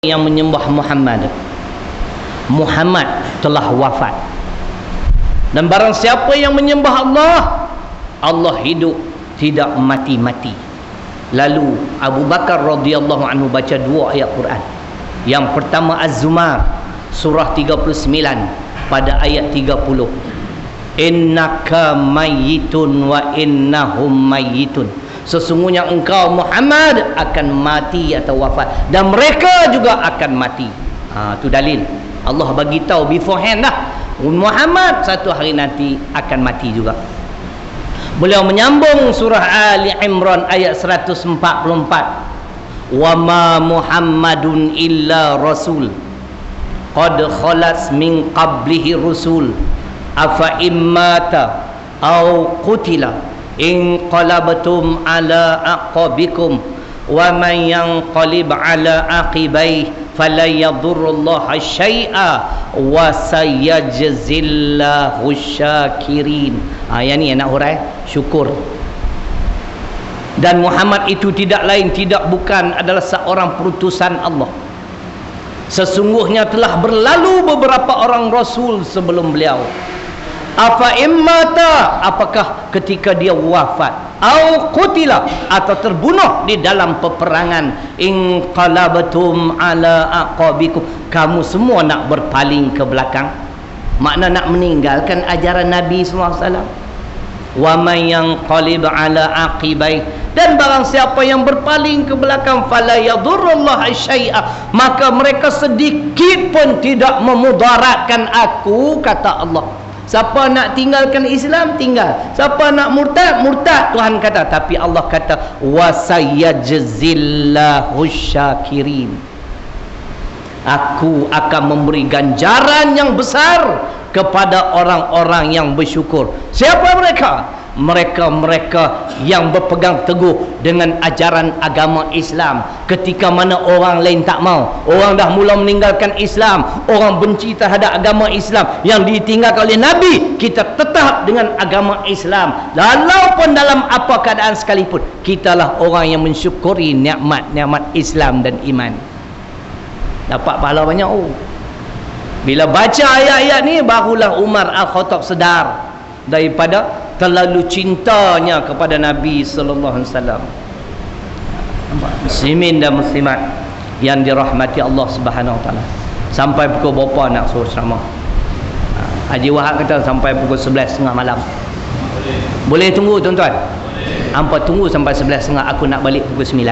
yang menyembah Muhammad telah wafat. Dan barang siapa yang menyembah Allah, Allah hidup, tidak mati-mati. Lalu Abu Bakar radhiyallahu anhu baca dua ayat Quran. Yang pertama Az-Zumar surah 39 pada ayat 30. Innaka mayyitun wa innahum mayyitun. Sesungguhnya engkau Muhammad akan mati atau wafat, dan mereka juga akan mati. Itu dalil. Allah bagi tahu beforehand dah, Muhammad satu hari nanti akan mati juga. Beliau menyambung surah Ali Imran ayat 144. Wa ma Muhammadun illa rasul qad khalas min qablihi rusul afa immata au qutila in qalabtum ala aqabikum wa man yanqalib ala aqibai fala yadurrullaha syai'a wa sayajzillahu syakirin. Yang ni nak hurai syukur. Dan Muhammad itu tidak lain, tidak bukan adalah seorang perutusan Allah. Sesungguhnya telah berlalu beberapa orang rasul sebelum beliau. Afa immata, apakah ketika dia wafat, au qutila, atau terbunuh di dalam peperangan, in qalabtum ala aqabikum, kamu semua nak berpaling ke belakang, makna nak meninggalkan ajaran Nabi SAW. Wa man yanqalib ala aqibai, dan barang siapa yang berpaling ke belakang, fala yadurrullaha syai'a, maka mereka sedikit pun tidak memudaratkan aku, kata Allah. Siapa nak tinggalkan Islam, tinggal. Siapa nak murtad, murtad, Tuhan kata. Tapi Allah kata wa sayajzillahu syakirin, aku akan memberi ganjaran yang besar kepada orang-orang yang bersyukur. Siapa mereka? Mereka-mereka yang berpegang teguh dengan ajaran agama Islam ketika mana orang lain tak mau. Orang dah mula meninggalkan Islam, orang benci terhadap agama Islam yang ditinggalkan oleh Nabi, kita tetap dengan agama Islam walaupun dalam apa keadaan sekalipun. Kitalah orang yang mensyukuri nikmat-nikmat Islam dan iman, dapat pahala banyak. Bila baca ayat-ayat ni, barulah Umar Al-Khattab sedar daripada terlalu cintanya kepada Nabi sallallahu alaihi wasallam. Muslimin dan muslimat yang dirahmati Allah Subhanahu wa taala. Sampai pukul berapa nak suruh ceramah? Haji Wahab kata sampai pukul 11.30 malam. Boleh tunggu tuan-tuan? Hampa tunggu sampai 11.30, aku nak balik pukul 9.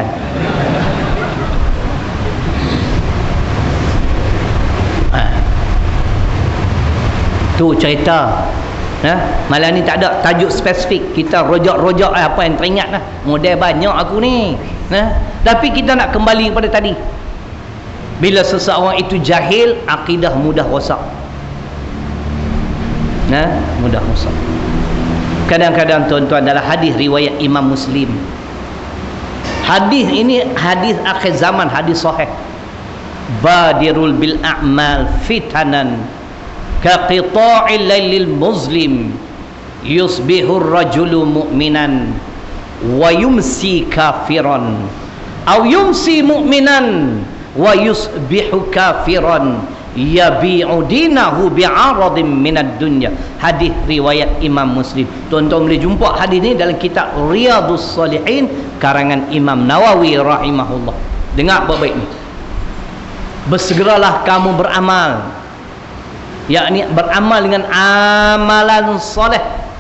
Tu cerita. Malam ni tak ada tajuk spesifik, kita rojak-rojak apa yang teringat lah. Model banyak aku ni. Tapi kita nak kembali kepada tadi. Bila seseorang itu jahil, akidah mudah rosak. Mudah rosak. Kadang-kadang tuan-tuan, dalam hadis riwayat Imam Muslim, hadis ini hadis akhir zaman, hadis sahih. Badirul bil a'mal fitanan kaqita'il lailil muslim yusbihur rajulu mu'minan wa yumsi kafiran aw yumsi mu'minan wa yusbihu kafiran yabi'u dinahu bi'aradin minad dunya. Hadis riwayat Imam Muslim. Tuan-tuan boleh jumpa hadis ni dalam kitab Riyadhus Salihin karangan Imam Nawawi rahimahullah. Dengar baik-baik ni. Bersegeralah kamu beramal, yakni beramal dengan amalan soleh,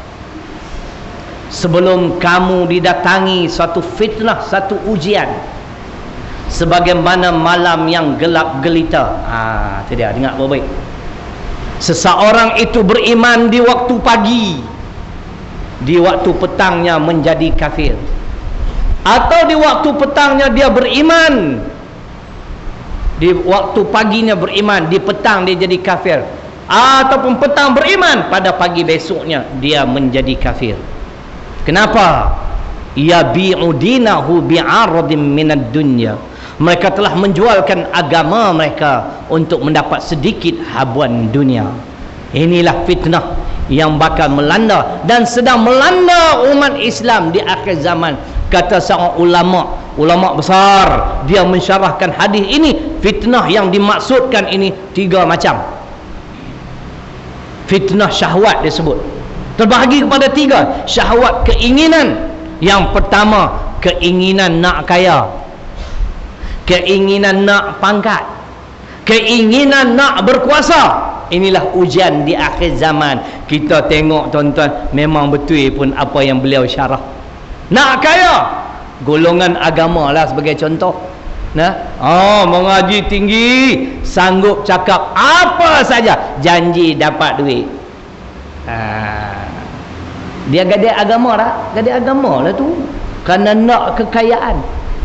sebelum kamu didatangi satu fitnah, satu ujian, sebagaimana malam yang gelap gelita. Itu dia, dengar baik-baik. Seseorang itu beriman di waktu pagi, di waktu petangnya menjadi kafir, atau di waktu petangnya dia beriman, di waktu paginya beriman, di petang dia jadi kafir, ataupun petang beriman, pada pagi besoknya dia menjadi kafir. Kenapa? Yabi'u dinahu bi'aradin minad dunya. Mereka telah menjualkan agama mereka untuk mendapat sedikit habuan dunia. Inilah fitnah yang bakal melanda dan sedang melanda umat Islam di akhir zaman. Kata seorang ulama, ulama besar, dia mensyarahkan hadis ini. Fitnah yang dimaksudkan ini 3 macam. Fitnah syahwat disebut, terbahagi kepada 3. Syahwat keinginan. Yang pertama, keinginan nak kaya, keinginan nak pangkat, keinginan nak berkuasa. Inilah ujian di akhir zaman. Kita tengok tuan-tuan, memang betul pun apa yang beliau syarah. Nak kaya, golongan agama lah sebagai contoh. Mengaji tinggi, sanggup cakap apa saja, janji dapat duit. Dia gadai agama lah, gadai agama lah tu, kerana nak kekayaan.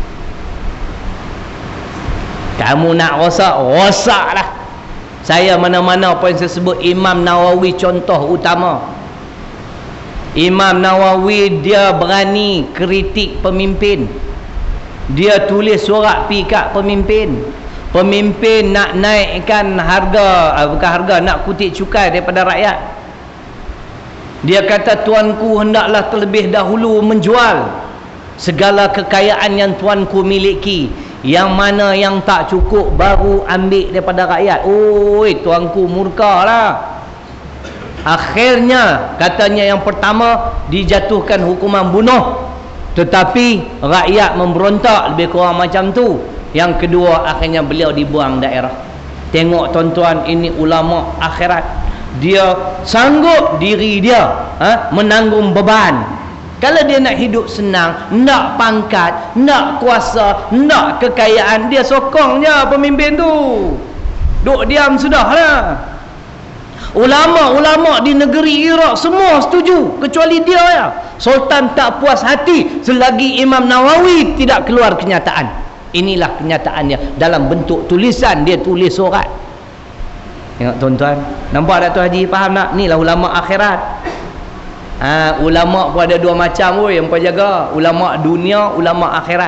Kamu nak rosak, rosak lah. Saya mana-mana apa yang saya sebut, Imam Nawawi contoh utama. Imam Nawawi dia berani kritik pemimpin. Dia tulis surat pi kat pemimpin. Pemimpin nak naikkan harga, bukan harga, nak kutip cukai daripada rakyat. Dia kata, tuanku hendaklah terlebih dahulu menjual segala kekayaan yang tuanku miliki. Yang mana yang tak cukup baru ambil daripada rakyat. Tuanku murka lah. Akhirnya katanya yang pertama dijatuhkan hukuman bunuh, tetapi rakyat memberontak, lebih kurang macam tu. Yang kedua, akhirnya beliau dibuang daerah. Tengok tuan-tuan, ini ulama akhirat. Dia sanggup diri dia menanggung beban. Kalau dia nak hidup senang, nak pangkat, nak kuasa, nak kekayaan, dia sokong je pemimpin tu. Duk diam sudahlah. Ulama-ulama di negeri Iraq semua setuju, kecuali dia ya. Sultan tak puas hati selagi Imam Nawawi tidak keluar kenyataan. Inilah kenyataannya dalam bentuk tulisan, dia tulis surat. Tengok tuan-tuan, nampak tak tu Haji, faham tak? Inilah ulama akhirat. Ulama pun ada 2 macam yang kau jaga, ulama dunia, ulama akhirat.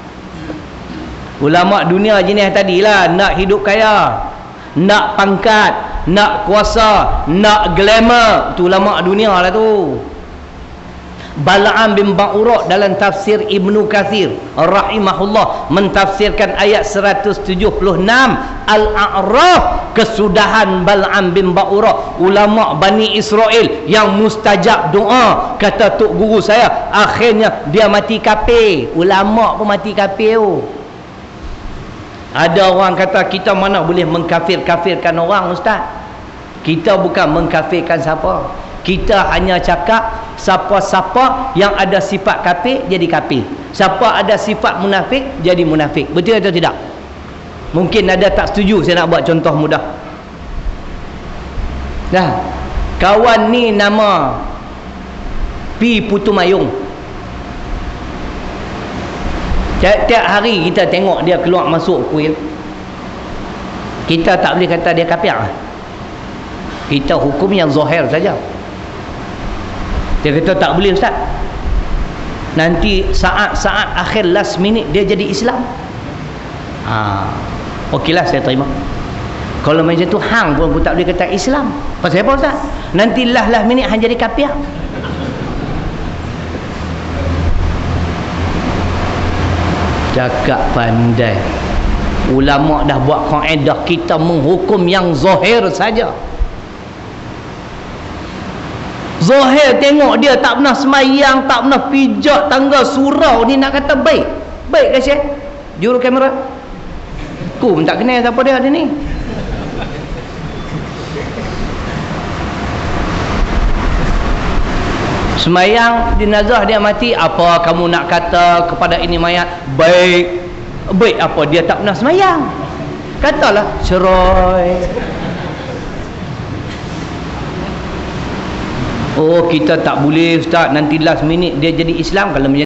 Ulama dunia jenis tadilah, nak hidup kaya, nak pangkat, nak kuasa, nak glamour, tu ulama dunia lah tu. Bal'am bin Ba'urah dalam tafsir Ibnu Katsir rahimahullah mentafsirkan ayat 176 Al-A'raf, kesudahan Bal'am bin Ba'urah, ulama Bani Israel yang mustajab doa. Kata tok guru saya, akhirnya dia mati kafir. Ulama pun mati kafir. Ada orang kata, kita mana boleh mengkafir-kafirkan orang, ustaz? Kita bukan mengkafirkan siapa. Kita hanya cakap siapa-siapa yang ada sifat kafir jadi kafir, siapa ada sifat munafik jadi munafik. Betul atau tidak? Mungkin ada tak setuju, saya nak buat contoh mudah. Kawan ni nama Pi Putu Mayung. Tiap hari kita tengok dia keluar masuk kuil, kita tak boleh kata dia kafir. Kita hukum yang zahir saja. Dia kata tak boleh, ustaz. Nanti saat-saat akhir last minute dia jadi Islam. Okeylah, saya terima. Kalau macam tu hang pun aku tak boleh kata Islam. Pasal apa, ustaz? Nanti last minute hang jadi kafir. Cakap pandai. Ulama dah buat kaedah, kita menghukum yang zahir saja. Zahir tengok dia tak pernah semayang, tak pernah pijak tangga surau ni, nak kata baik. Baik ke Syekh? Juru kamera. Ku pun tak kenal siapa dia ni. Semayang jenazah dia mati, apa kamu nak kata kepada ini mayat? Baik. Baik apa? Dia tak pernah semayang. Katalah cerai. Oh, kita tak boleh, ustaz, nanti last minute dia jadi Islam. Kalau